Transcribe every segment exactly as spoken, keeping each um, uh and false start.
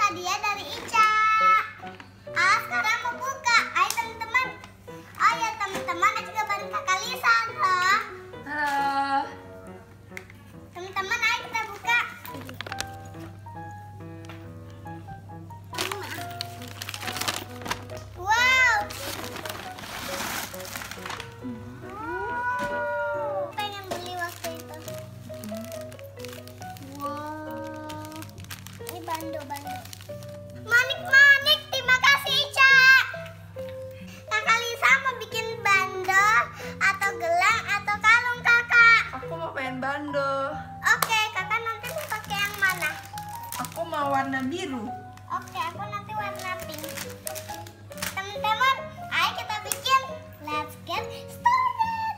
hadiah dari Ica. Ah, sekarang mau buka. Ayo teman-teman. Oh ya teman-teman, ada juga bareng Kakak Lisa. Halo. Halo. Teman-teman, ayo kita buka. Wow. Pengen beli waktu itu. Wow. Ini bando-bando. Manik-manik, terima kasih Ica. Kakak Lisa mau bikin bando atau gelang atau kalung kakak? Aku mau pengen bando. Oke, kakak nanti mau pakai yang mana? Aku mau warna biru. Oke, aku nanti warna pink. Teman-teman, ayo kita bikin. Let's get started.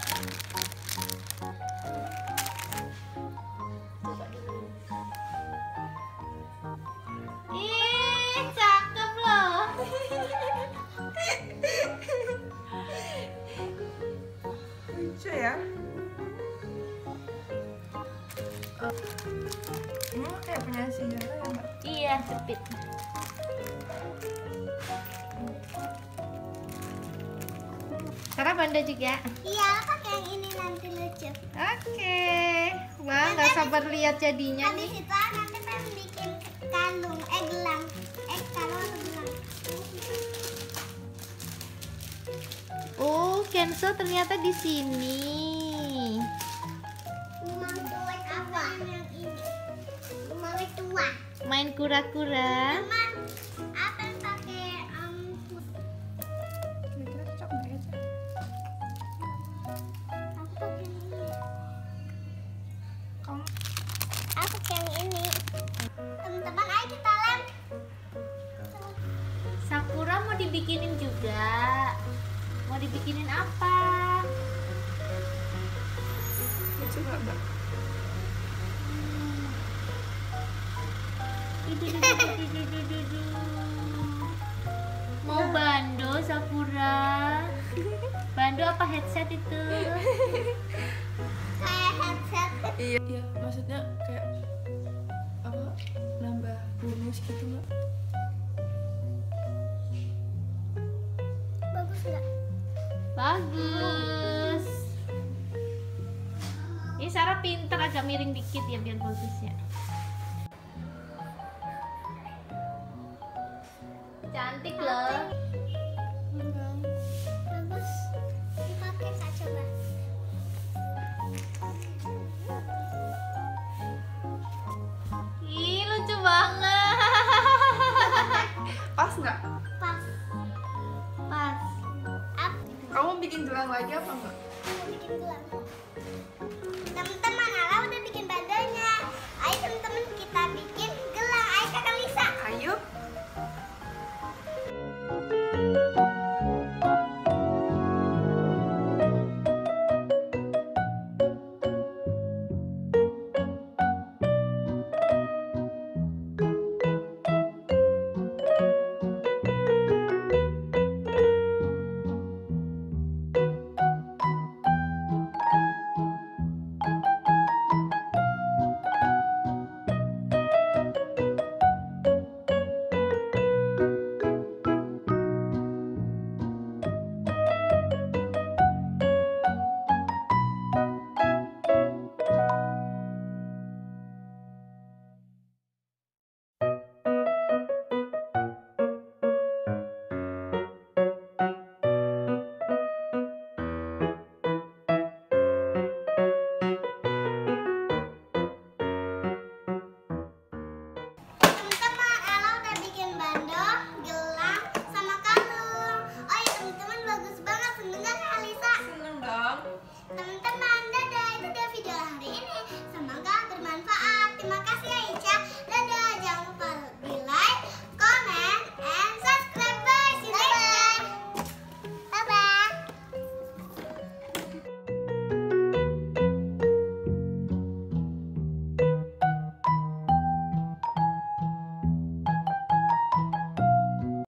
Ih, cakep loh. Lucu ya. Oh. Ini mah kayak punya si Zara ya, Mbak? Iya, jepit. Sekarang banda juga. Iya, pakai yang ini nanti lucu. Oke. Wah, nggak sabar lihat jadinya Habis nih. itu ah, nanti pengen bikin kalung, eh gelang, eh kalung atau gelang. Oh, Kenzo ternyata di sini. Mau buat apa? Yang ini. Mau tua. Main kura-kura. Teman, apa yang pakai um, Kira-kira cocok nggak ya, Cak? aku pakai yang ini. Kamu Aku pakai yang ini. Teman-teman, ayo kita lem. Sakura mau dibikinin juga. Mau dibikinin apa? lucu nggak, Mbak? Mau bando Sakura? Bando apa headset itu? Kayak headset. Iya. Iya, maksudnya kayak apa? Nambah bonus gitu, Mbak? Bagus nggak? Bagus. Ini Sarah pinter, agak miring dikit ya biar bagus ya. Cantik loh. Bagus. Dipakai Kak, coba. Ih, lucu banget. Pas nggak? Pas. Pas. Up. Kamu bikin gelang lagi apa nggak? Mau bikin gelang.